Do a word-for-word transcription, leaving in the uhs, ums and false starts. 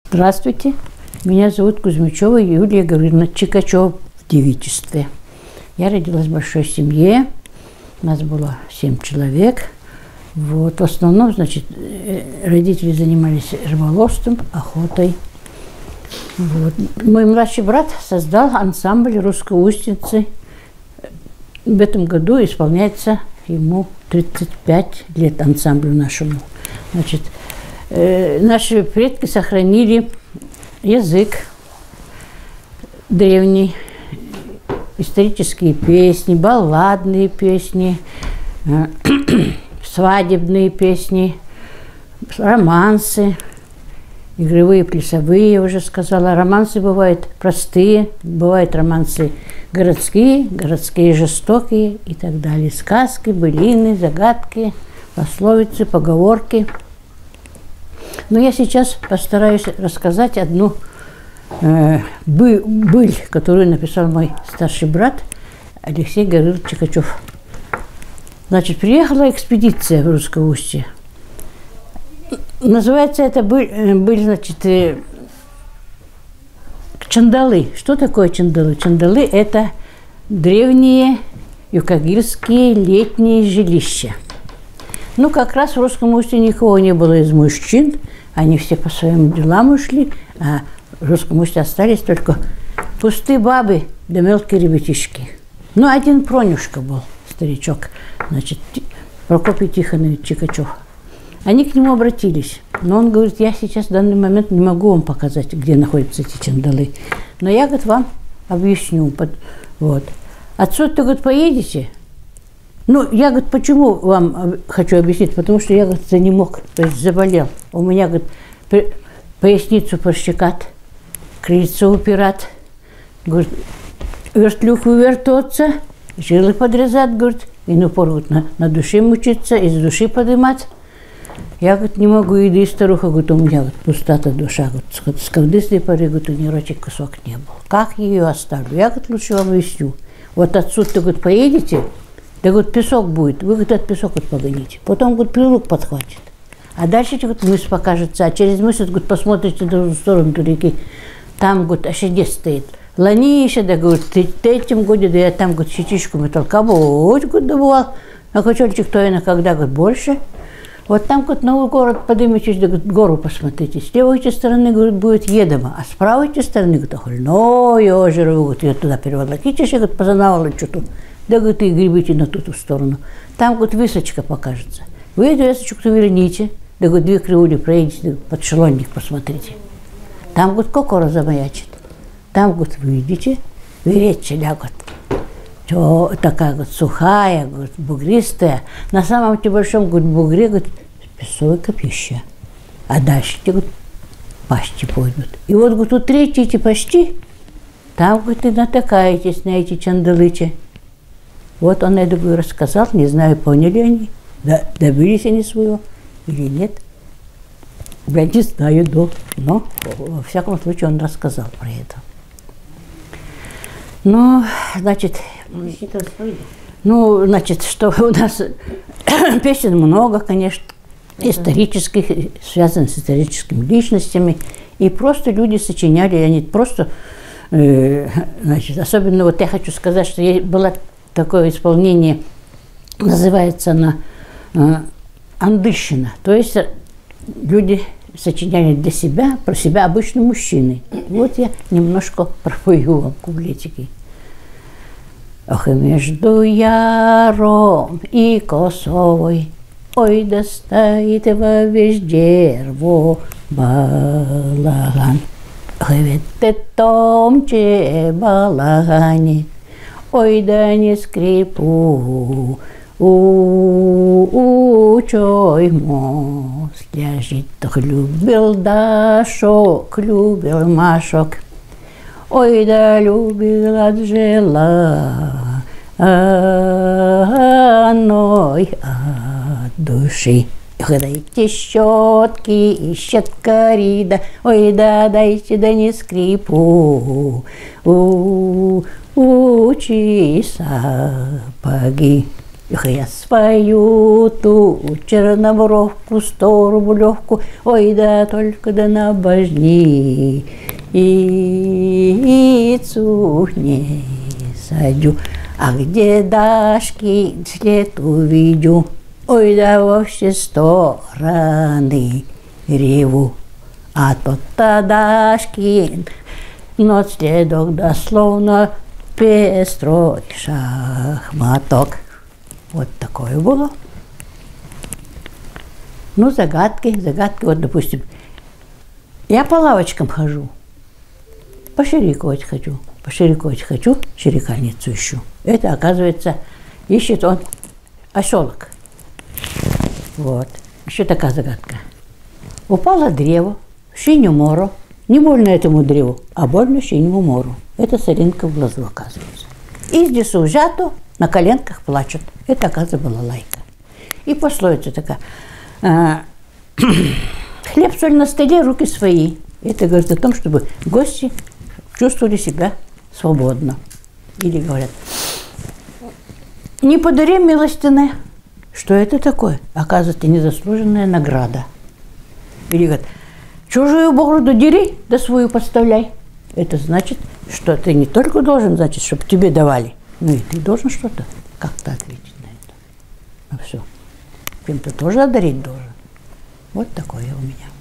Здравствуйте, меня зовут Кузьмичева Юлия Гавриловна, Чикачева в девичестве. Я родилась в большой семье, у нас было семь человек. Вот. В основном, значит, родители занимались рыболовством, охотой. Вот. Мой младший брат создал ансамбль «Русско-Устинцы». В этом году исполняется ему тридцать пять лет ансамблю нашему. Значит, э, наши предки сохранили язык древний, исторические песни, балладные песни, э, свадебные песни, романсы, игровые, плясовые, я уже сказала. Романсы бывают простые, бывают романсы городские, городские жестокие и так далее. Сказки, былины, загадки, пословицы, поговорки. Но я сейчас постараюсь рассказать одну э, бы, быль, которую написал мой старший брат Алексей Гаврилович Чикачев. Значит, приехала экспедиция в Русско-Устье. Называется это быль, быль значит, э, чандалы. Что такое чандалы? Чандалы – это древние юкагирские летние жилища. Ну, как раз в Русском Устье никого не было из мужчин, они все по своим делам ушли, а в Русском Устье остались только пустые бабы да мелкие ребятишки. Ну, один Пронюшка был, старичок, значит, Прокопий Тихонович Чикачев. Они к нему обратились, но он говорит: я сейчас в данный момент не могу вам показать, где находятся эти чандалы, но я, говорит, вам объясню. Вот. Отсюда, говорит, поедете? Ну, я, говорит, почему вам хочу объяснить? Потому что я, говорит, занемог, то есть заболел. У меня, говорит, поясницу прощекат, крыльцо упират, говорит, вертлюг увертаться, жилы подрезать, говорит, и напор, говорит, на, на душе мучиться, из души поднимать. Я, говорит, не могу, иди, старуха, говорит, у меня, говорит, пустота душа, говорит, с когда с той поры, говорит, у нее ротик кусок не был. Как ее оставлю? Я, говорит, лучше вам объясню. Вот отсюда, говорит, поедете, да, говорит, песок будет, вы, говорит, этот песок, говорит, погоните. Потом, говорит, прилук подхватит. А дальше, говорит, мыс покажется, а через мыс, говорит, посмотрите в другую сторону реки. Там, говорит, ошедец стоит. Ланиша, да, говорит, ты этим году, да я там, говорит, щетичку метал, кабуть, говорит, добывал. А кочельчик то и на когда, говорит, больше. Вот там, говорит, новый город поднимитесь, да, говорит, гору посмотрите. С левой стороны, говорит, будет Едома, а с правой стороны, говорит, охольное озеро, говорит, ее туда переволокитесь, говорит, позанавало что-то. Да, говорит, и гребите на ту, ту сторону. Там, говорит, высочка покажется. Вы эту высочку верните, да, говорит, две кривули проедете, под шелонник посмотрите. Там, говорит, кокора замаячит. Там, говорит, выйдете, веречь лягут. Все, такая, говорит, сухая, говорит, бугристая. На самом небольшом, говорит, бугре, говорит, песовая пища. А дальше, говорит, пасти пойдут. И вот, говорит, у третьей эти пасти, там, говорит, и натыкаетесь на эти чандалычи. Вот он это, говорит, рассказал, не знаю, поняли они, да, добились они своего или нет. Я не знаю, да, но во всяком случае он рассказал про это. Ну, значит, ну, значит, что у нас песен много, конечно, исторических, связанных с историческими личностями, и просто люди сочиняли, они просто, э, значит, особенно вот я хочу сказать, что я была такое исполнение, называется она э, андыщина, то есть люди сочиняли для себя, про себя обычно мужчины. Вот я немножко пропою вам куплетики. Ох, и между яром и косой, ой, да стоит во весь дерво балаган. Ой, ведь ты томче балагане, ой, да не скрипу, у чой мост ляжет, любил Дашок, любил Машок, ой, да любил Аджела, оной от души. Дайте щетки и щеткари, да, ой, да дайте, да не скрипу, у, учи сапоги. Эх, я свою ту чернобровку, сто рублевку, ой, да только да на божни и цухне садю. А где Дашки след увидю, ой, да во все стороны реву. А тот-то Дашкин, но следок дословно пестрой шахматок. Вот такое было. Ну, загадки, загадки. Вот, допустим, я по лавочкам хожу, пошириковать хочу, пошириковать хочу, чирикальницу ищу. Это, оказывается, ищет он оселок. Вот. Еще такая загадка. Упало древо в синюю мору. Не больно этому древу, а больно синему мору. Это соринка в глазу, оказывается. И здесь ужато на коленках плачут. Это, оказывается, балалайка. И пословица такая. А, хлеб, соль на столе, руки свои. Это говорит о том, чтобы гости чувствовали себя свободно. Или говорят, не подари милостине. Что это такое? Оказывается, незаслуженная награда. Или говорят, чужую бороду дери, да свою подставляй. Это значит, что ты не только должен, значит, чтобы тебе давали, но и ты должен что-то как-то ответить на это. Ну все. Кем-то тоже одарить должен. Вот такое у меня.